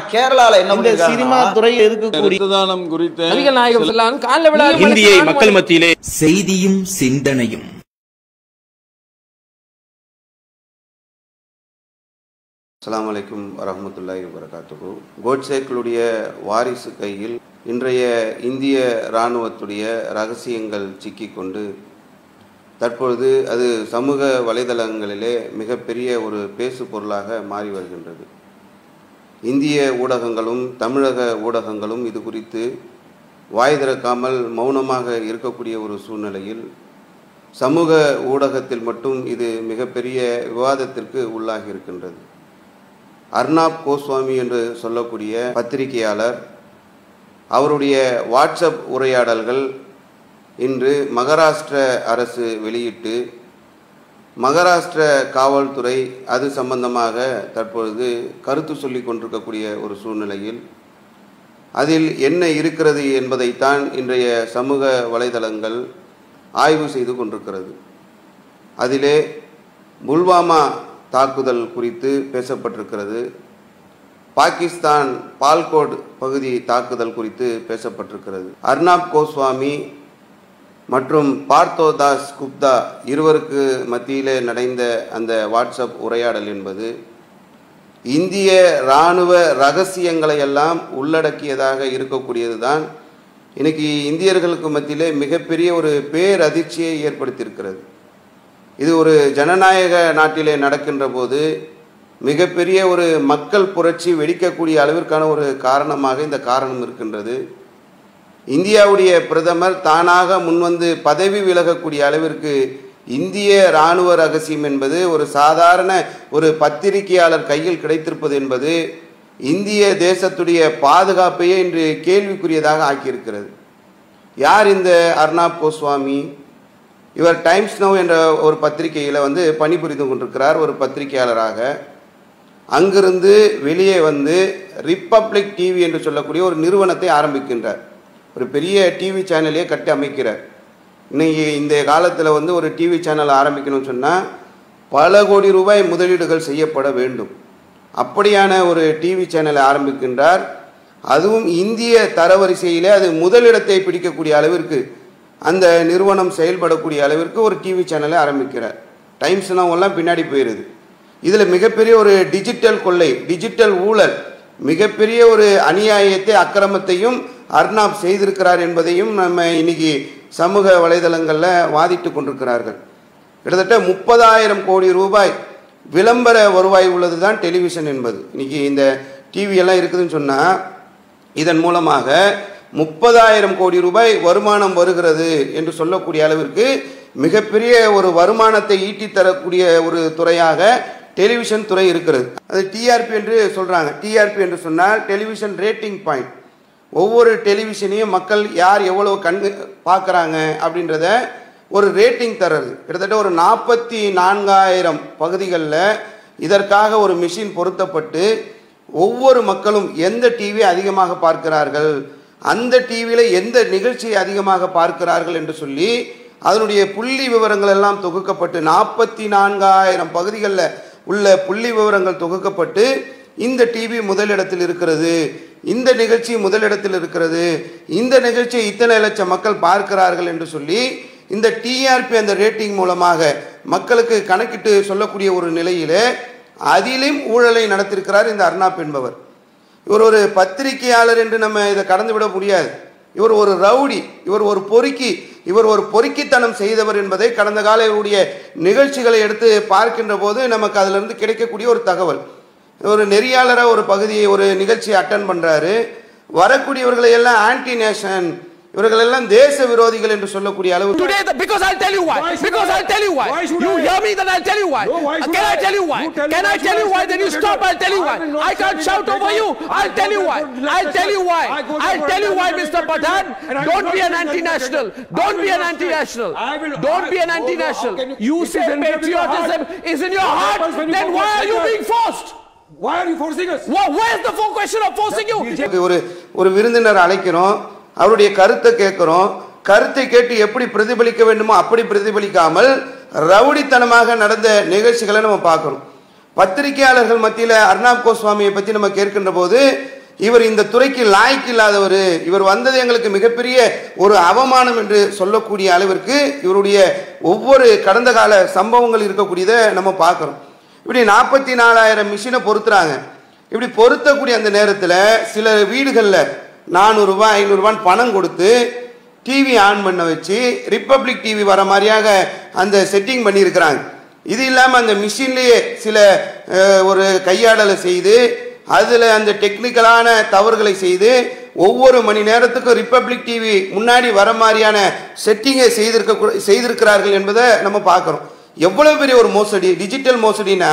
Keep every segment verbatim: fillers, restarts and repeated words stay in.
கேரளால என்ன இந்த சினிமா துறையில் இருக்கக்கூடிய ரத்ததானம் குறித்து நபிகள் நாயகம் ஸல்லல்லாஹு அலைஹி வஸல்லம் காலைல விழா இந்தியை மக்கள் மத்தியிலே செய்தியும் சிந்தனையும். அஸ்ஸலாமு அலைக்கும் வரஹ்மத்துல்லாஹி வபரகாத்துஹு. கோட்சேக்களுடைய வாரிசு கையில் இன்றைய இந்திய இராணுவத்துடைய ரகசியங்கள் சிக்கிக்கொண்டு தற்பொழுது அது சமூக வலைதளங்களிலே மிகப்பெரிய ஒரு பேசு பொருளாக மாறி வருகின்றது. இந்திய ஊடகங்களும் தமிழக ஊடகங்களும் இது குறித்து வாய் திறக்காமல் மௌனமாக இருக்கக்கூடிய ஒரு சூழ்நிலையில் சமூக ஊடகத்தில் மட்டும் இது மிகப்பெரிய விவாதத்திற்கு உள்ளாகி இருக்கின்றது. அர்னாப் கோஸ்வாமி என்று சொல்லக்கூடிய பத்திரிகையாளர் அவருடைய வாட்ஸ்அப் உரையாடல்கள் இன்று மகாராஷ்டிர அரசு வெளியிட்டு மகாராஷ்டிர காவல்துறை அது சம்பந்தமாக தற்பொழுது கருத்து சொல்லி கொண்டிருக்கக்கூடிய ஒரு சூழ்நிலையில் அதில் என்ன இருக்கிறது என்பதைத்தான் இன்றைய சமூக வலைதளங்கள் ஆய்வு செய்து கொண்டிருக்கிறது. அதிலே புல்வாமா தாக்குதல் குறித்து பேசப்பட்டிருக்கிறது. பாகிஸ்தான் பால்கோட் பகுதி தாக்குதல் குறித்து பேசப்பட்டிருக்கிறது. அர்னாப் கோஸ்வாமி மற்றும் பார்த்தோதாஸ் குப்தா இருவருக்கு மத்தியிலே நடந்த அந்த வாட்ஸ்அப் உரையாடல் என்பது இந்திய இராணுவ ரகசியங்களை எல்லாம் உள்ளடக்கியதாக இருக்கக்கூடியது தான் இன்னைக்கு இந்தியர்களுக்கு மத்தியிலே மிகப்பெரிய ஒரு பேரதிர்ச்சியை ஏற்படுத்தியிருக்கிறது. இது ஒரு ஜனநாயக நாட்டிலே நடக்கின்ற போது மிகப்பெரிய ஒரு மக்கள் புரட்சி வெடிக்கக்கூடிய அளவிற்கான ஒரு காரணமாக இந்த காரணம் இருக்கின்றது. இந்தியாவுடைய பிரதமர் தானாக முன்வந்து பதவி விலகக்கூடிய அளவிற்கு இந்திய இராணுவ ரகசியம் என்பது ஒரு சாதாரண ஒரு பத்திரிகையாளர் கையில் கிடைத்திருப்பது என்பது இந்திய தேசத்துடைய பாதுகாப்பையே இன்று கேள்விக்குரியதாக ஆக்கியிருக்கிறது. யார் இந்த அர்னாப் கோஸ்வாமி? இவர் டைம்ஸ் நவ் என்ற ஒரு பத்திரிகையில் வந்து பணிபுரிந்து கொண்டிருக்கிறார் ஒரு பத்திரிகையாளராக. அங்கிருந்து வெளியே வந்து ரிப்பப்ளிக் டிவி என்று சொல்லக்கூடிய ஒரு நிறுவனத்தை ஆரம்பிக்கின்றார். ஒரு பெரிய டிவி சேனலையே கட்டி அமைக்கிறார். இன்னைக்கு இந்த காலத்தில் வந்து ஒரு டிவி சேனல் ஆரம்பிக்கணும்னு சொன்னால் பல கோடி ரூபாய் முதலீடுகள் செய்யப்பட வேண்டும். அப்படியான ஒரு டிவி சேனலை ஆரம்பிக்கின்றார். அதுவும் இந்திய தரவரிசையிலே அது முதலிடத்தை பிடிக்கக்கூடிய அளவிற்கு அந்த நிறுவனம் செயல்படக்கூடிய அளவிற்கு ஒரு டிவி சேனலை ஆரம்பிக்கிறார். டைம்ஸ் எல்லாம் பின்னாடி போயிடுது. இதில் மிகப்பெரிய ஒரு டிஜிட்டல் கொள்ளை, டிஜிட்டல் ஊழல், மிகப்பெரிய ஒரு அநியாயத்தை அக்கிரமத்தையும் அர்னாப் செய்திருக்கிறார் என்பதையும் நம்ம இன்னைக்கு சமூக வலைதளங்களில் வாதிட்டு கொண்டிருக்கிறார்கள். கிட்டத்தட்ட முப்பதாயிரம் கோடி ரூபாய் விளம்பர வருவாய் உள்ளது தான் டெலிவிஷன் என்பது. இன்னைக்கு இந்த டிவியெல்லாம் இருக்குதுன்னு சொன்னால் இதன் மூலமாக முப்பதாயிரம் கோடி ரூபாய் வருமானம் வருகிறது என்று சொல்லக்கூடிய அளவிற்கு மிகப்பெரிய ஒரு வருமானத்தை ஈட்டி தரக்கூடிய ஒரு துறையாக டெலிவிஷன் துறை இருக்கிறது. அது டிஆர்பி என்று சொல்கிறாங்க. டிஆர்பி என்று சொன்னால் டெலிவிஷன் ரேட்டிங் பாயிண்ட். ஒவ்வொரு டெலிவிஷனையும் மக்கள் யார் எவ்வளோ கண்டு பார்க்குறாங்க அப்படின்றத ஒரு ரேட்டிங் தர்றது. கிட்டத்தட்ட ஒரு நாற்பத்தி நான்காயிரம் பகுதிகளில் இதற்காக ஒரு மிஷின் பொருத்தப்பட்டு ஒவ்வொரு மக்களும் எந்த டிவி அதிகமாக பார்க்கிறார்கள், அந்த டிவியில் எந்த நிகழ்ச்சியை அதிகமாக பார்க்கிறார்கள் என்று சொல்லி அதனுடைய புள்ளி விவரங்கள் எல்லாம் தொகுக்கப்பட்டு நாற்பத்தி நான்காயிரம் பகுதிகளில் உள்ள புள்ளி விவரங்கள் தொகுக்கப்பட்டு இந்த டிவி முதலிடத்தில் இருக்கிறது, இந்த நிகழ்ச்சி முதலிடத்தில் இருக்கிறது, இந்த நிகழ்ச்சியை இத்தனை லட்சம் மக்கள் பார்க்கிறார்கள் என்று சொல்லி இந்த டிஆர்பி அந்த ரேட்டிங் மூலமாக மக்களுக்கு கணக்கிட்டு சொல்லக்கூடிய ஒரு நிலையிலே அதிலும் ஊழலை நடத்திருக்கிறார் இந்த அர்னாப் என்பவர். இவர் ஒரு பத்திரிகையாளர் என்று நம்ம இதை கடந்து விட முடியாது. இவர் ஒரு ரவுடி, இவர் ஒரு பொறுக்கி, இவர் ஒரு பொறுக்கித்தனம் செய்தவர் என்பதை கடந்த கால இவருடைய நிகழ்ச்சிகளை எடுத்து பார்க்கின்ற போது நமக்கு அதிலிருந்து கிடைக்கக்கூடிய ஒரு தகவல். ஒரு நெறியாளராக ஒரு பகுதியை ஒரு நிகழ்ச்சியை அட்டன் பண்ணுறாரு. வரக்கூடியவர்களை எல்லாம் ஆன்டி நேஷன், இவர்கள் எல்லாம் தேச விரோதிகள் என்று சொல்லக்கூடிய அளவு. Today, the, because I'll tell you why. Because I'll tell you why. why you I? hear me, then I'll tell you why. No, why Can I, I tell you why? Tell Can I tell you why? Then you stop. I'll tell you why. I can't shout over you. I'll tell you why. I'll tell you why. I'll tell you why, Mister Pathan. Don't be an anti-national. Don't be an anti-national. Don't be an anti-national. You say patriotism is in your heart. Then why are you being forced? Why are you forcing us? Well, where's the full question of forcing you? ஒரு ஒரு விருந்தினர் அழைக்கிறோம், அவருடைய கருத்தை கேட்கிறோம். கருத்தை கேட்டு எப்படி பிரதிபலிக்க வேண்டுமோ அப்படி பிரதிபலிக்காமல் ரவுடித்தனமாக நடந்த நிகழ்ச்சிகளை நம்ம பார்க்கிறோம். பத்திரிகையாளர்கள் மத்தியில் அர்னாப் கோஸ்வாமியை பற்றி நம்ம கேட்கின்ற போது இவர் இந்த துறைக்கு லாய்க்கு இல்லாதவர், இவர் வந்தது எங்களுக்கு மிகப்பெரிய ஒரு அவமானம் என்று சொல்லக்கூடிய அளவிற்கு இவருடைய ஒவ்வொரு கடந்த கால சம்பவங்கள் இருக்கக்கூடியதை நம்ம பார்க்குறோம். இப்படி நாற்பத்தி நாலாயிரம் மிஷினை பொருத்துறாங்க. இப்படி பொருத்தக்கூடிய அந்த நேரத்தில் சில வீடுகளில் நானூறுரூவா ஐநூறுரூவான்னு பணம் கொடுத்து டிவி ஆன் பண்ண வச்சு ரிப்பப்ளிக் டிவி வர மாதிரியாக அந்த செட்டிங் பண்ணியிருக்கிறாங்க. இது இல்லாமல் அந்த மிஷின்லேயே சில ஒரு கையாடலை செய்து அதில் அந்த டெக்னிக்கலான தவறுகளை செய்து ஒவ்வொரு மணி நேரத்துக்கும் ரிப்பப்ளிக் டிவி முன்னாடி வர மாதிரியான செட்டிங்கை செய்திருக்க செய்திருக்கிறார்கள் என்பதை நம்ம பார்க்குறோம். எவ்வளோ பெரிய ஒரு மோசடி, டிஜிட்டல் மோசடினா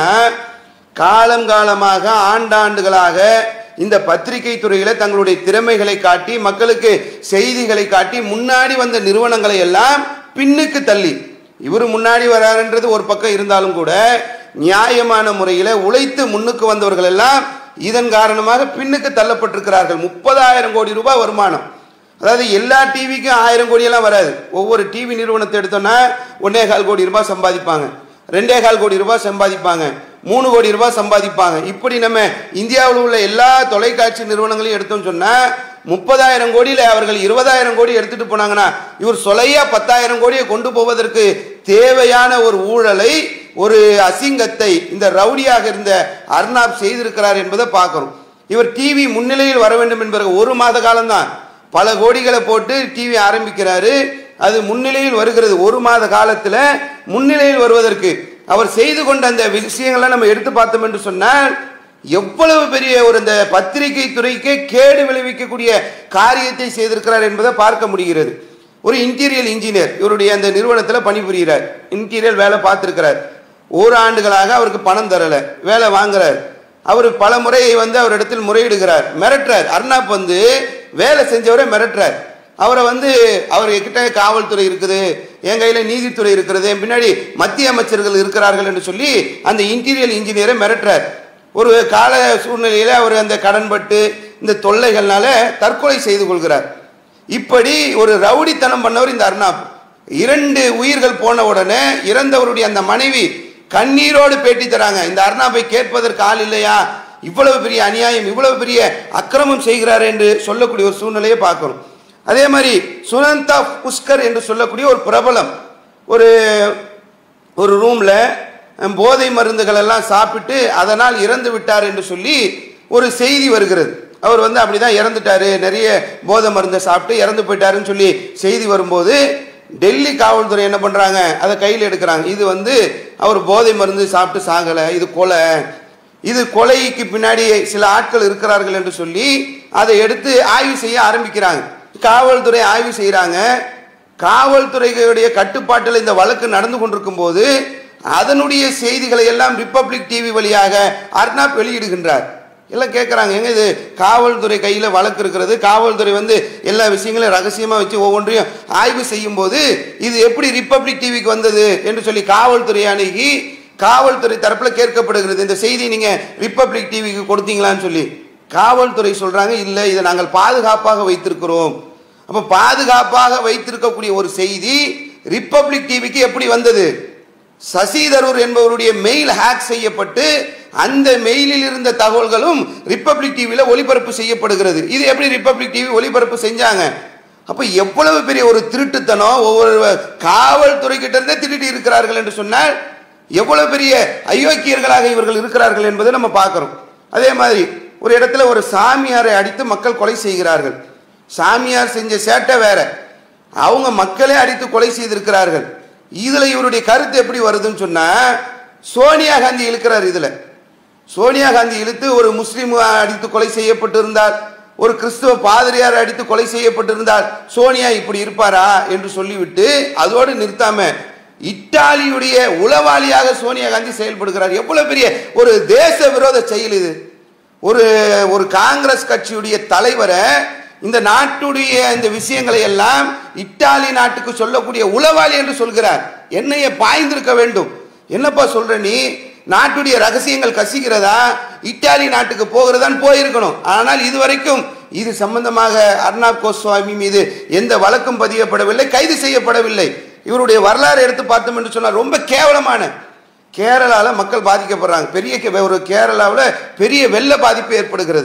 காலங்காலமாக ஆண்டாண்டுகளாக இந்த பத்திரிகை துறையில தங்களுடைய திறமைகளை காட்டி மக்களுக்கு செய்திகளை காட்டி முன்னாடி வந்த நிறுவனங்களை எல்லாம் பின்னுக்கு தள்ளி, இவர் முன்னாடி வராருன்றது ஒரு பக்கம் இருந்தாலும் கூட நியாயமான முறையில் உழைத்து முன்னுக்கு வந்தவர்கள் எல்லாம் இதன் காரணமாக பின்னுக்கு தள்ளப்பட்டிருக்கிறார்கள். முப்பதாயிரம் கோடி ரூபாய் வருமானம். அதாவது எல்லா டிவிக்கும் ஆயிரம் கோடியெல்லாம் வராது. ஒவ்வொரு டிவி நிறுவனத்தை எடுத்தோம்னா ஒன்னே கால் கோடி ரூபாய் சம்பாதிப்பாங்க, ரெண்டே கால் கோடி ரூபாய் சம்பாதிப்பாங்க, மூணு கோடி ரூபாய் சம்பாதிப்பாங்க. இப்படி நம்ம இந்தியாவில் உள்ள எல்லா தொலைக்காட்சி நிறுவனங்களையும் எடுத்தோம்னு சொன்னா முப்பதாயிரம் கோடியில அவர்கள் இருபதாயிரம் கோடி எடுத்துட்டு போனாங்கன்னா இவர் சொலையா பத்தாயிரம் கோடியை கொண்டு போவதற்கு தேவையான ஒரு ஊழலை, ஒரு அசிங்கத்தை இந்த ரவுடியாக இருந்த அர்னாப் செய்திருக்கிறார் என்பதை பார்க்கிறோம். இவர் டிவி முன்னிலையில் வர வேண்டும் என்பதற்கு ஒரு மாத காலம்தான் பல கோடிகளை போட்டு டிவி ஆரம்பிக்கிறாரு. அது முன்னிலையில் வருகிறது. ஒரு மாத காலத்தில் முன்னிலையில் வருவதற்கு அவர் செய்து கொண்ட அந்த விஷயங்களை நம்ம எடுத்து பார்த்தோம் என்று சொன்னால் எவ்வளவு பெரிய ஒரு இந்த பத்திரிகை துறைக்கே கேடு விளைவிக்கக்கூடிய காரியத்தை செய்திருக்கிறார் என்பதை பார்க்க முடிகிறது. ஒரு இன்டீரியர் இன்ஜினியர் இவருடைய அந்த நிறுவனத்தில் பணிபுரிகிறார். இன்டீரியர் வேலை பார்த்துருக்கிறார். ஒரு ஆண்டுகளாக அவருக்கு பணம் தரல, வேலை வாங்குறார். அவர் பல முறை வந்து அவர் இடத்தில் முறையிடுகிறார், மிரட்டுறார். அர்னாப் வந்து வேலை செஞ்சவரை மிரட்டுறார். அவரை வந்து அவர் கிட்ட காவல்துறை இருக்குது, என் கையில நீதித்துறை இருக்கிறது, என் பின்னாடி மத்திய அமைச்சர்கள் இருக்கிறார்கள் என்று சொல்லி அந்த இன்டீரியர் இன்ஜினியரை மிரட்டுறார். ஒரு கால சூழ்நிலையில அவர் அந்த கடன்பட்டு இந்த தொல்லைகள்னால தற்கொலை செய்து கொள்கிறார். இப்படி ஒரு ரவுடித்தனம் பண்ணவர் இந்த அர்னாப். இரண்டு உயிர்கள் போன உடனே இறந்தவருடைய அந்த மனைவி கண்ணீரோடு பேட்டி தராங்க. இந்த அர்னாபை கேட்பதற்கு ஆள் இல்லையா, இவ்வளவு பெரிய அநியாயம், இவ்வளவு பெரிய அக்கிரமம் செய்கிறார் என்று சொல்லக்கூடிய ஒரு சூழ்நிலையை பார்க்கிறோம். அதே மாதிரி சுனந்தா புஷ்கர் என்று சொல்லக்கூடிய ஒரு பிரபலம் ஒரு ஒரு ரூம்ல போதை மருந்துகள் எல்லாம் சாப்பிட்டு அதனால் இறந்து விட்டார் என்று சொல்லி ஒரு செய்தி வருகிறது. அவர் வந்து அப்படிதான் இறந்துட்டாரு, நிறைய போதை மருந்தை சாப்பிட்டு இறந்து போயிட்டாருன்னு சொல்லி செய்தி வரும்போது டெல்லி காவல்துறை என்ன பண்றாங்க, அதை கையில் எடுக்கிறாங்க. இது வந்து அவர் போதை மருந்து சாப்பிட்டு சாகல, இது கொலை, இது கொலைக்கு பின்னாடி சில ஆட்கள் இருக்கிறார்கள் என்று சொல்லி அதை எடுத்து ஆய்வு செய்ய ஆரம்பிக்கிறாங்க. காவல்துறை ஆய்வு செய்யறாங்க. காவல்துறையுடைய கட்டுப்பாட்டில் இந்த வழக்கு நடந்து கொண்டிருக்கும் போது அதனுடைய செய்திகளை எல்லாம் ரிப்பப்ளிக் டிவி வழியாக அர்னாப் வெளியிடுகின்றார். எல்லாம் கேட்குறாங்க, எங்க இது காவல்துறை கையில் வழக்கு இருக்கிறது, காவல்துறை வந்து எல்லா விஷயங்களையும் ரகசியமாக வச்சு ஒவ்வொன்றையும் ஆய்வு செய்யும் போது இது எப்படி ரிப்பப்ளிக் டிவிக்கு வந்தது என்று சொல்லி காவல்துறை அணுகி காவல்துறை தரப்பில் கேட்கப்படுகிறது, இந்த செய்தி நீங்க ரிப்பப்ளிக் டிவிக்கு கொடுத்தீங்களான்னு சொல்லி. காவல்துறை சொல்றாங்க, இல்லை, இதை நாங்கள் பாதுகாப்பாக வைத்திருக்கிறோம். அப்ப பாதுகாப்பாக வைத்திருக்கக்கூடிய ஒரு செய்தி ரிப்பப்ளிக் டிவிக்கு எப்படி வந்தது? சசி தரூர் என்பவருடைய மெயில் ஹேக் செய்யப்பட்டு அந்த மெயிலில் இருந்த தகவல்களும் ரிப்பப்ளிக் டிவியில ஒளிபரப்பு செய்யப்படுகிறது. இது எப்படி ரிப்பப்ளிக் டிவி ஒளிபரப்பு செஞ்சாங்க? அப்ப எவ்வளவு பெரிய ஒரு திருட்டுத்தனம், ஒவ்வொரு காவல்துறை கிட்ட இருந்தே திருடி இருக்கிறார்கள் என்று சொன்னால் எவ்வளவு பெரிய அயோக்கியர்களாக இவர்கள் இருக்கிறார்கள் என்பதை நம்ம பார்க்கிறோம். அதே மாதிரி ஒரு இடத்துல ஒரு சாமியாரை அடித்து மக்கள் கொலை செய்கிறார்கள். சாமியார் செஞ்ச சேட்டை வேற, அவங்க மக்களே அடித்து கொலை செய்திருக்கிறார்கள். இதுல இவருடைய கருத்து எப்படி வருதுன்னு சொன்னா, சோனியா காந்தி இழுக்கிறார். இதுல சோனியா காந்தி இழுத்து ஒரு முஸ்லீம் அடித்து கொலை செய்யப்பட்டிருந்தால், ஒரு கிறிஸ்துவ பாதிரியார் அடித்து கொலை செய்யப்பட்டிருந்தால் சோனியா இப்படி இருப்பாரா என்று சொல்லிவிட்டு அதோடு நிறுத்தாம இத்தாலியுடைய உளவாளியாக சோனியா காந்தி செயல்படுகிறார். எவ்வளவு பெரிய ஒரு தேச விரோத செயல் இது! ஒரு ஒரு காங்கிரஸ் கட்சியுடைய தலைவரை இந்த நாட்டுடைய இந்த விஷயங்களை எல்லாம் இத்தாலி நாட்டுக்கு சொல்லக்கூடிய உளவாளி என்று சொல்கிறார். என்னைய பாய்ந்திருக்க வேண்டும். என்னப்பா சொல்ற நீ? நாட்டுடைய ரகசியங்கள் கசிக்கிறதா, இத்தாலி நாட்டுக்கு போகிறதான் போயிருக்கணும். ஆனால் இதுவரைக்கும் இது சம்பந்தமாக அர்னாப் கோஸ்வாமி மீது எந்த வழக்கும் பதியப்படவில்லை, கைது செய்யப்படவில்லை. இவருடைய வரலாறு எடுத்து பார்த்தோம் என்று சொன்னால் ரொம்ப கேவலமான, கேரளாவில் மக்கள் பாதிக்கப்படுறாங்க. பெரிய ஒரு கேரளாவில் பெரிய வெள்ள பாதிப்பு ஏற்படுகிறது.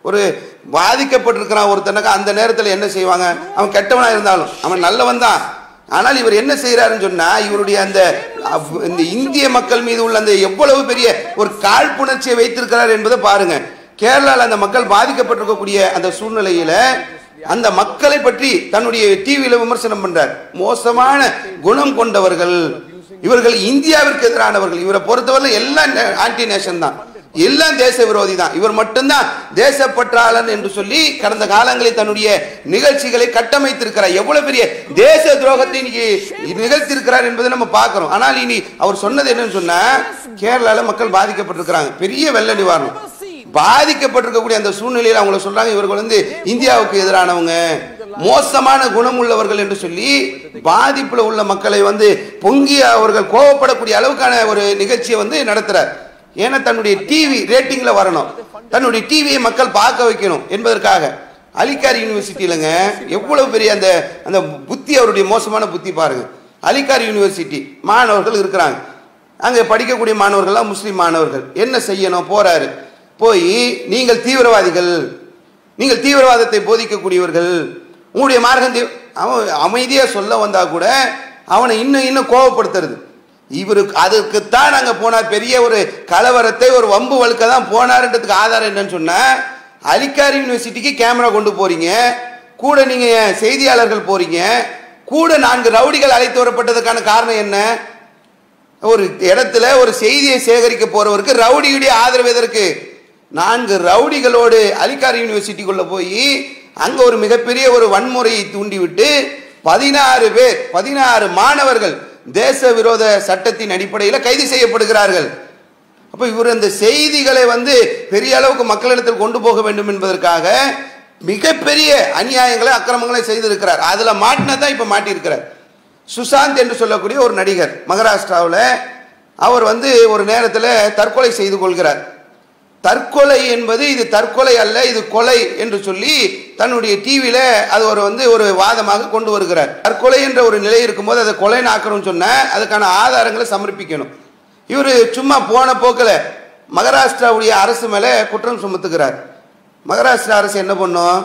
ஒரு பாதிக்கப்பட்டிருக்கிறான் ஒருத்தனுக்கு அந்த நேரத்தில் என்ன செய்வாங்க? அவன் கெட்டவனா இருந்தாலும் அவன் நல்லவன் தான். ஆனால் இவர் என்ன செய்யறாருன்னு சொன்னா, இவருடைய அந்த இந்த இந்திய மக்கள் மீது உள்ள அந்த எவ்வளவு பெரிய ஒரு காழ்ப்புணர்ச்சியை வைத்திருக்கிறார் என்பதை பாருங்க. கேரளாவில் அந்த மக்கள் பாதிக்கப்பட்டிருக்கக்கூடிய அந்த சூழ்நிலையில அந்த மக்களை பற்றி தன்னுடைய டிவியில விமர்சனம் பண்றார். மோசமான குணம் கொண்டவர்கள் இவர்கள், இந்தியாவிற்கு எதிரானவர்கள். இவரை பொறுத்தவரை எல்லாம் ஆன்டி நேஷன் தான், எல்லாம் தேச விரோதி தான். இவர் மட்டும்தான் தேசப்பற்றாளன் என்று சொல்லி கடந்த காலங்களில் தன்னுடைய நிகழ்ச்சிகளை கட்டமைத்திருக்கிறார். எவ்வளவு பெரிய தேச துரோகத்தை நிகழ்த்திருக்கிறார் என்பதை நம்ம பார்க்கிறோம். ஆனால் இனி அவர் சொன்னது என்னன்னு சொன்னா, கேரளால மக்கள் பாதிக்கப்பட்டிருக்கிறாங்க, பெரிய வெள்ள நிவாரணம் பாதிக்கப்பட்டிருக்கக்கூடிய அந்த சூழ்நிலையில் அவங்கள சொல்றாங்க இவர்கள் வந்து இந்தியாவுக்கு எதிரானவங்க, மோசமான குணம் உள்ளவர்கள் என்று சொல்லி பாதிப்புல உள்ள மக்களை வந்து பொங்கி அவர்கள் கோபப்படக்கூடிய அளவுக்கான ஒரு நிகழ்ச்சியை வந்து நடத்துறார். ஏன்னா தன்னுடைய டிவி ரேட்டிங்ல வரணும், தன்னுடைய டிவியை மக்கள் பார்க்க வைக்கணும் என்பதற்காக. அலிகார் யூனிவர்சிட்டியிலங்க எவ்வளவு பெரிய அந்த அந்த புத்தி, அவருடைய மோசமான புத்தி பாருங்க. அலிகார் யூனிவர்சிட்டி மாணவர்கள் இருக்கிறாங்க, அங்கே படிக்கக்கூடிய மாணவர்கள்லாம் முஸ்லீம் மாணவர்கள். என்ன செய்யணும்? போறாரு, போய் நீங்கள் தீவிரவாதிகள், நீங்கள் தீவிரவாதத்தை போதிக்கக்கூடியவர்கள், உங்களுடைய மார்க்கம் அவன் அமைதியா சொல்ல வந்தா கூட அவனை இன்னும் இன்னும் கோபப்படுத்துறது. இவருக்கு அதுக்குத்தான் நாங்க போனார், பெரிய ஒரு கலவரத்தை ஒரு வம்பு வழுக்க தான் போனார்ன்றதுக்கு ஆதாரம் என்னன்னு சொன்னா, அலிகார் யூனிவர்சிட்டிக்கு கேமரா கொண்டு போறீங்க, கூட நீங்க செய்தியாளர்கள் போறீங்க, கூட நான்கு ரவுடிகள் அழைத்து வரப்பட்டதுக்கான காரணம் என்ன? ஒரு இடத்துல ஒரு செய்தியை சேகரிக்க போறவருக்கு ரவுடியுடைய ஆதரவு எதற்கு? நான்கு ரவுடிகளோடு அலிகார் யூனிவர்சிட்டிக்குள்ள போய் அங்க ஒரு மிகப்பெரிய ஒரு வன்முறையை தூண்டிவிட்டு பதினாறு பேர் பதினாறு மாணவர்கள் தேச விரோத சட்டத்தின் அடிப்படையில் கைது செய்யப்படுகிறார்கள். அப்ப இவர் அந்த செய்திகளை வந்து பெரிய அளவுக்கு மக்களிடத்தில் கொண்டு போக வேண்டும் என்பதற்காக மிகப்பெரிய அநியாயங்களை அக்கிரமங்களை செய்திருக்கிறார். அதுல மாட்டினதான் இப்ப மாட்டியிருக்கிறார். சுசாந்த் என்று சொல்லக்கூடிய ஒரு நடிகர் மகாராஷ்டிராவில், அவர் வந்து ஒரு நேரத்தில் தற்கொலை செய்து கொள்கிறார். தற்கொலை என்பது இது தற்கொலை அல்ல, இது கொலை என்று சொல்லி தன்னுடைய டிவியில அது ஒரு வந்து ஒரு வாதமாக கொண்டு வருகிறார். தற்கொலை என்ற ஒரு நிலை இருக்கும்போது அதை கொலை நாக்கணும்னு சொன்ன அதுக்கான ஆதாரங்களை சமர்ப்பிக்கணும். இவர் சும்மா போன போக்கில் மகாராஷ்டிராவுடைய அரசு மேல குற்றம் சுமத்துகிறார். மகாராஷ்டிரா அரசு என்ன பண்ணும்?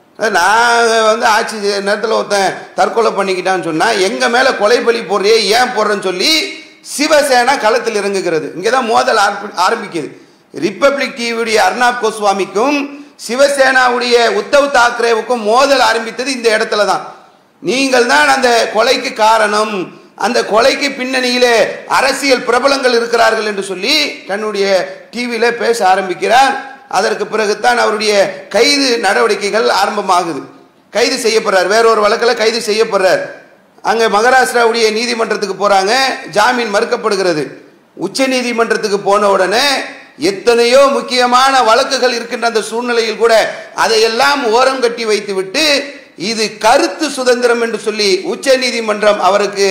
நாங்கள் வந்து ஆட்சி நேரத்தில் ஒருத்தன் தற்கொலை பண்ணிக்கிட்டான்னு சொன்னா எங்க மேல கொலை பலி போடுறியே, ஏன் போடுறேன்னு சொல்லி சிவசேனா களத்தில் இறங்குகிறது. இங்கதான் மோதல் ஆரம்பிக்குது. ரிப்பப்ளிக் டிவியுடைய அர்னாப் கோஸ்வாமிக்கும் சிவசேனாவுடைய உத்தவ் தாக்கரேவுக்கும் மோதல் ஆரம்பித்தது இந்த இடத்துல தான். நீங்கள் தான் அந்த கொலைக்கு காரணம், அந்த கொலைக்கு பின்னணியிலே அரசியல் பிரபலங்கள் இருக்கிறார்கள் என்று சொல்லி தன்னுடைய டிவியில பேச ஆரம்பிக்கிறார். அதற்கு பிறகுதான் அவருடைய கைது நடவடிக்கைகள் ஆரம்பமாகுது. கைது செய்யப்படுறார், வேறொரு வழக்கில் கைது செய்யப்படுறார். அங்கே மகாராஷ்டிராவுடைய நீதிமன்றத்துக்கு போறாங்க, ஜாமீன் மறுக்கப்படுகிறது. உச்ச நீதிமன்றத்துக்கு போன உடனே எத்தனையோ முக்கியமான வழக்குகள் இருக்கின்ற அந்த சூழ்நிலையில் கூட அதையெல்லாம் ஓரம் கட்டி வைத்து விட்டு இது கருத்து சுதந்திரம் என்று சொல்லி உச்ச நீதிமன்றம் அவருக்கு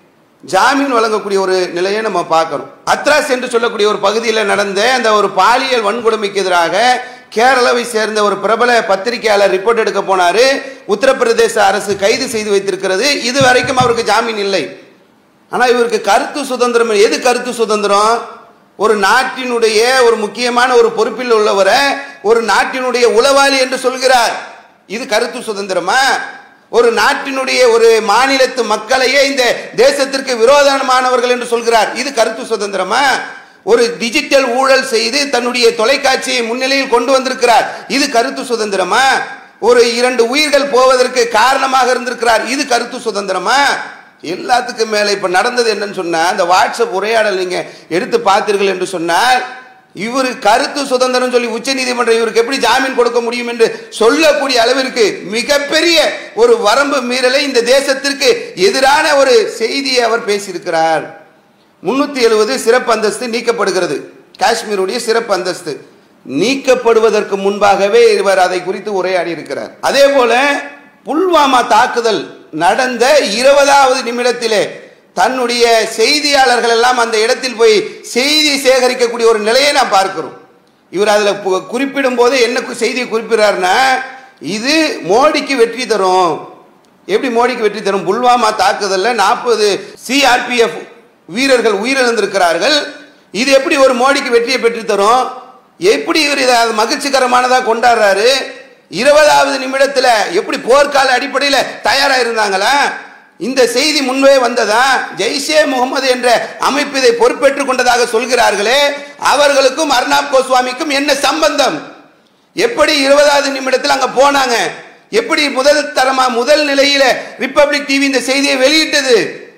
ஜாமீன் வழங்கக்கூடிய ஒரு நிலையை நம்ம பார்க்கிறோம். அத்ராஸ் என்று சொல்லக்கூடிய ஒரு பகுதியில் நடந்த அந்த ஒரு பாலியல் வன்கொடுமைக்கு எதிராக கேரளாவை சேர்ந்த ஒரு பிரபல பத்திரிகையாளர் ரிப்போர்ட் எடுக்க போனாரு. உத்தரப்பிரதேச அரசு கைது செய்து வைத்திருக்கிறது. இது வரைக்கும் அவருக்கு ஜாமீன் இல்லை. ஆனா இவருக்கு கருத்து சுதந்திரம். எது கருத்து சுதந்திரம்? ஒரு நாட்டினுடைய ஒரு முக்கியமான ஒரு பொறுப்பில் உள்ளவரை ஒரு நாட்டினுடைய உளவாளி என்று சொல்கிறார். இது கருத்து சுதந்திரமா? ஒரு நாட்டினுடைய ஒரு மாநிலத்து மக்களையே இந்த தேசத்திற்கு விரோதமானவர்கள் என்று சொல்கிறார். இது கருத்து சுதந்திரமா? ஒரு டிஜிட்டல் ஊழல் செய்து தன்னுடைய தொலைக்காட்சியை முன்னிலையில் கொண்டு வந்திருக்கிறார். இது கருத்து சுதந்திரமா? ஒரு இரண்டு உயிர்கள் போவதற்கு காரணமாக இருந்திருக்கிறார். இது கருத்து சுதந்திரமா? எல்லாத்துக்கும் மேல இப்ப நடந்தது என்னன்னு சொன்னா, அந்த வாட்ஸ்அப் உரையாடல் நீங்க எடுத்து பார்த்தீர்கள் என்று சொன்னால், இவரு கருத்து சுதந்திரம் சொல்லி உச்ச நீதிமன்றம் இவருக்கு எப்படி ஜாமீன் கொடுக்க முடியும் என்று சொல்லக்கூடிய அளவிற்கு மிகப்பெரிய ஒரு வரம்பு மீறலை இந்த தேசத்திற்கு எதிரான ஒரு செய்தியை அவர் பேசியிருக்கிறார். முன்னூத்தி எழுபது சிறப்பு அந்தஸ்து நீக்கப்படுகிறது. காஷ்மீருடைய சிறப்பு அந்தஸ்து நீக்கப்படுவதற்கு முன்பாகவே இவர் அதை குறித்து உரையாடி இருக்கிறார். அதே போல புல்வாமா தாக்குதல் நடந்த இருபதாவது நிமிடத்திலே தன்னுடைய செய்தியாளர்கள் எல்லாம் அந்த இடத்தில் போய் செய்தி சேகரிக்கக்கூடிய ஒரு நிலையை நாம் பார்க்கிறோம். இவர் அதுல குறிப்பிடும் போது என்ன செய்தியை குறிப்பிடுறாருன்னா, இது மோடிக்கு வெற்றி தரும். எப்படி மோடிக்கு வெற்றி தரும்? புல்வாமா தாக்குதல்ல நாற்பது சிஆர்பிஎஃப் வீரர்கள் உயிரிழந்திருக்கிறார்கள். இது எப்படி ஒரு மோடிக்கு வெற்றியை பெற்று தரும்? எப்படி இவர் இதை மகிழ்ச்சிகரமானதா கொண்டாடுறாரு? இருபதாவது நிமிடத்துல எப்படி போர்க்கால அடிப்படையில் தயாரா இருந்தாங்களா? இந்த செய்தி முன்பே வந்ததா? ஜெய்ஷே முகமது என்ற அமைப்பு இதை பொறுப்பேற்றுக் கொண்டதாக சொல்கிறார்களே, அவர்களுக்கும் அர்னாப் கோஸ்வாமிக்கும் என்ன சம்பந்தம்? எப்படி இருபதாவது நிமிடத்தில் அங்க போனாங்க? எப்படி முதல் தரமா முதல் நிலையில ரிப்பப்ளிக் டிவி இந்த செய்தியை வெளியிட்டது?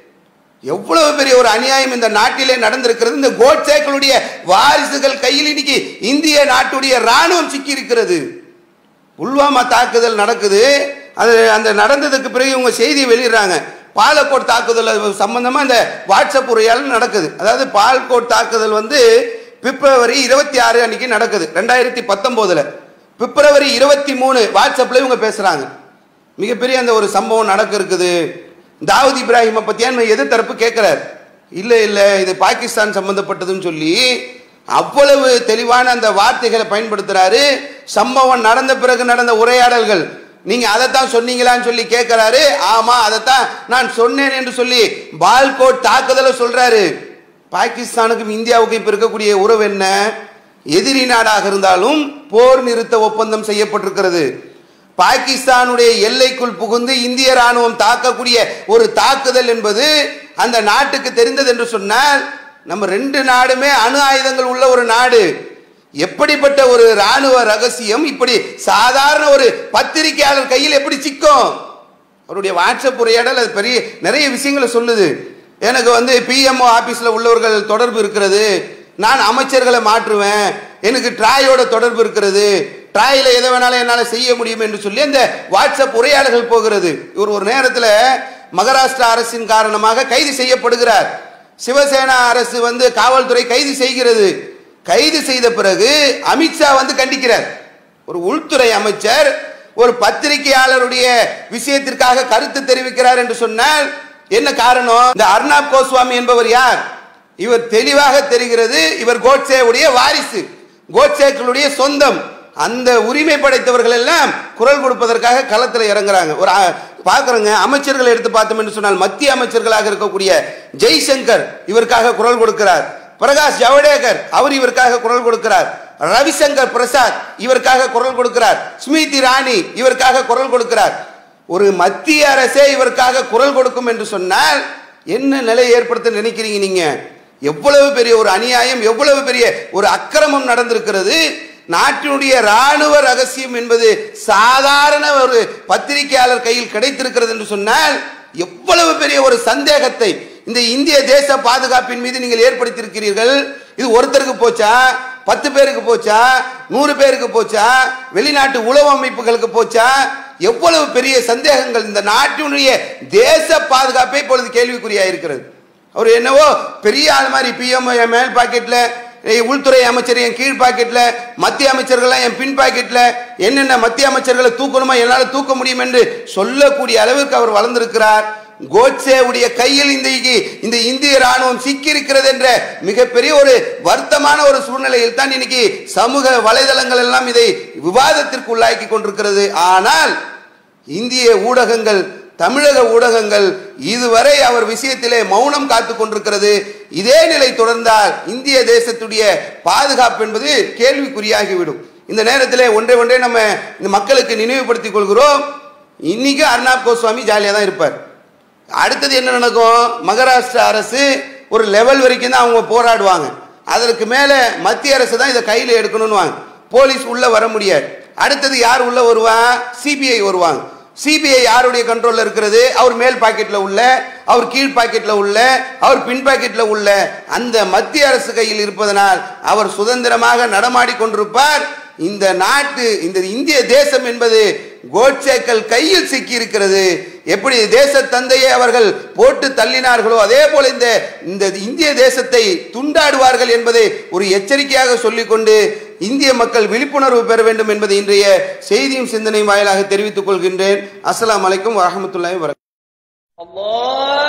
எவ்வளவு பெரிய ஒரு அநியாயம் இந்த நாட்டிலே நடந்திருக்கிறது. இந்த கோட்சேக்களுடைய வாரிசுகள் கையில் இன்னைக்கு இந்திய நாட்டுடைய ராணுவம் சிக்கி இருக்கிறது. புல்வாமா தாக்குதல் நடக்குது. அது அந்த நடந்ததுக்கு பிறகு இவங்க செய்தி வெளியிடுறாங்க. பாலக்கோட் தாக்குதல் சம்பந்தமா இந்த வாட்ஸ்அப் உரையாடல் நடக்குது. அதாவது பாலக்கோட் தாக்குதல் வந்து பிப்ரவரி இருபத்தி ஆறு அன்னைக்கு நடக்குது ரெண்டாயிரத்தி பத்தொன்பதுல. பிப்ரவரி இருபத்தி மூணு வாட்ஸ்அப்ல இவங்க பேசுறாங்க. மிகப்பெரிய அந்த ஒரு சம்பவம் நடக்க இருக்குது. தாவூத் இப்ராஹிமை பத்தியான எதிர்த்தரப்பு கேட்கிறார். இல்ல இல்ல இது பாகிஸ்தான் சம்பந்தப்பட்டதுன்னு சொல்லி அவ்வளவு தெளிவான அந்த வார்த்தைகளை பயன்படுத்துறாரு. சம்பவம் நடந்த பிறகு நடந்த உரையாடல்கள், நீங்க அதைத்தான் சொன்னீங்களான்னு சொல்லி கேட்கிறாரு. ஆமா அதைத்தான் நான் சொன்னேன் என்று சொல்லி பால்கோட் தாக்குதலை சொல்றாரு. பாகிஸ்தானுக்கும் இந்தியாவுக்கும் இப்ப இருக்கக்கூடிய உறவு என்ன? எதிரி நாடாக இருந்தாலும் போர் நிறுத்த ஒப்பந்தம் செய்யப்பட்டிருக்கிறது. பாகிஸ்தானுடைய எல்லைக்குள் புகுந்து இந்திய ராணுவம் தாக்கக்கூடிய ஒரு தாக்குதல் என்பது அந்த நாட்டுக்கு தெரிந்தது என்று சொன்னால், நம்ம ரெண்டு நாடுமே அணு ஆயுதங்கள் உள்ள ஒரு நாடு. எப்படிப்பட்ட ஒரு ராணுவ ரகசியம் இப்படி சாதாரண ஒரு பத்திரிகையாளர் கையில் எப்படி சிக்கும்? அவருடைய வாட்ஸ்அப் உரையாடல் அது பெரிய நிறைய விஷயங்களை சொல்லுது. எனக்கு வந்து பிஎம்ஓ ஆபீஸ்ல உள்ளவர்கள் தொடர்பு இருக்கிறது, நான் அமைச்சர்களை மாற்றுவேன், எனக்கு ட்ராயோட தொடர்பு இருக்கிறது, ட்ராயில எதை வேணாலும் என்னால் செய்ய முடியும் என்று சொல்லி அந்த வாட்ஸ்அப் உரையாடல்கள் போகிறது. இவர் ஒரு நேரத்தில் மகாராஷ்டிரா அரசின் காரணமாக கைது செய்யப்படுகிறார். சிவசேனா அரசு வந்து காவல்துறை கைது செய்கிறது. கைது செய்த பிறகு அமித்ஷா வந்து கண்டிக்கிறார். ஒரு உள்துறை அமைச்சர் ஒரு பத்திரிகையாளருடைய விஷயத்திற்காக கருத்து தெரிவிக்கிறார் என்று சொன்னால் என்ன காரணம்? இந்த அர்னாப் கோஸ்வாமி என்பவர் யார்? இவர் தெளிவாக தெரிகிறது, இவர் கோட்சேவுடைய வாரிசு, கோட்சேக்களுடைய சொந்தம். அந்த உரிமை படைத்தவர்கள் எல்லாம் குரல் கொடுப்பதற்காக களத்தில் இறங்குறாங்க. ஒரு பார்க்குறோங்க, அமைச்சர்கள் எடுத்து பார்த்தோம் என்று சொன்னால் மத்திய அமைச்சர்களாக இருக்கக்கூடிய ஜெய்சங்கர் இவருக்காக குரல் கொடுக்கிறார். பிரகாஷ் ஜவடேகர் அவர் இவருக்காக குரல் கொடுக்கிறார். ரவிசங்கர் பிரசாத் இவருக்காக குரல் கொடுக்கிறார். ஸ்மிருதி இரானி இவருக்காக குரல் கொடுக்கிறார். ஒரு மத்திய அரசே இவருக்காக குரல் கொடுக்கும் என்று சொன்னால் என்ன நிலை ஏற்படுத்த நினைக்கிறீங்க நீங்க? எவ்வளவு பெரிய ஒரு அநியாயம், எவ்வளவு பெரிய ஒரு அக்கிரமம் நடந்திருக்கிறது. நாட்டினுடைய ராணுவ ரகசியம் என்பது சாதாரண ஒரு பத்திரிகையாளர் கையில் கிடைத்திருக்கிறது என்று சொன்னால் எவ்வளவு பெரிய ஒரு சந்தேகத்தை இந்த இந்திய தேச பாதுகாப்பின் மீது நீங்கள் ஏற்படுத்தியிருக்கிறீர்கள். இது ஒருத்தருக்கு போச்சா, பத்து பேருக்கு போச்சா, நூறு பேருக்கு போச்சா, வெளிநாட்டு உளவு அமைப்புகளுக்கு போச்சா? எவ்வளவு பெரிய சந்தேகங்கள். இந்த நாட்டினுடைய தேச பாதுகாப்பை இப்பொழுது கேள்விக்குறியா இருக்கிறது. அவர் என்னவோ பெரிய ஆள் மாதிரி பிஎம் மேல் பாக்கெட்ல, உள்துறை அமைச்சர் என் கீழ் பாக்கெட்ல, மத்திய அமைச்சர்கள் என் பின் பாக்கெட்ல, என்னென்ன மத்திய அமைச்சர்களை தூக்கணுமா என்னால் தூக்க முடியும் என்று சொல்லக்கூடிய அளவிற்கு அவர் வளர்ந்திருக்கிறார். கோட்சேவுடைய கையில் இந்த இந்த இந்திய ராணுவம் சிக்கியிருக்கிறது என்ற மிகப்பெரிய ஒரு வருத்தமான ஒரு சூழ்நிலையில் தான் இன்னைக்கு சமூக வலைதளங்கள் எல்லாம் இதை விவாதத்திற்கு உள்ளாக்கி கொண்டிருக்கிறது. ஆனால் இந்திய ஊடகங்கள், தமிழக ஊடகங்கள் இதுவரை அவர் விஷயத்திலே மௌனம் காத்து கொண்டிருக்கிறது. இதே நிலை தொடர்ந்தால் இந்திய தேசத்துடைய பாதுகாப்பு என்பது கேள்விக்குறியாகிவிடும். இந்த நேரத்தில் ஒன்றை ஒன்றே நம்ம இந்த மக்களுக்கு நினைவுபடுத்திக் கொள்கிறோம். இன்னைக்கு அர்னாப் கோஸ்வாமி ஜாலியாக தான் இருப்பார். அடுத்தது என்ன நடக்கும்? மகாராஷ்டிரா அரசு ஒரு லெவல் வரைக்கும் தான் அவங்க போராடுவாங்க. அதற்கு மேல மத்திய அரசு தான் இதை கையில் எடுக்கணும்னு, போலீஸ் உள்ள வர முடியாது. அடுத்தது யார் உள்ள வருவாங்க? சிபிஐ வருவாங்க. சிபிஐ யாருடைய கண்ட்ரோல்ல இருக்கிறது? அவர் மேல் பாக்கெட்ல உள்ள, அவர் கீழ் பாக்கெட்ல உள்ள, அவர் பின் பாக்கெட்ல உள்ள அந்த மத்திய அரசு கையில் இருப்பதனால் அவர் சுதந்திரமாக நடமாடி கொண்டிருப்பார். இந்த நாட்டு, இந்த இந்திய தேசம் என்பது கோட்சேக்கள் கையில் சிக்கி இருக்கிறது. எப்படி தேச தந்தையை அவர்கள் போட்டு தள்ளினார்களோ அதே போல இந்த இந்த இந்திய தேசத்தை துண்டாடுவார்கள் என்பதை ஒரு எச்சரிக்கையாக சொல்லிக்கொண்டு இந்திய மக்கள் விழிப்புணர்வு பெற வேண்டும் என்பதை இன்றைய செய்தியும் சிந்தனையும் வாயிலாக தெரிவித்துக் கொள்கின்றேன். அஸ்ஸலாமு அலைக்கும் வரஹ்மத்துல்லாஹி வபரகாத்துஹு.